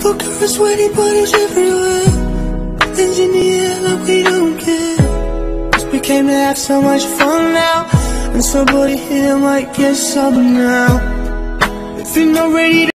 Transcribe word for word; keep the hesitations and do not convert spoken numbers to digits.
Purple girls, sweaty bodies everywhere. Hands in the air like we don't care. Cause we came to have so much fun now, and somebody here might get some now. If you're not ready to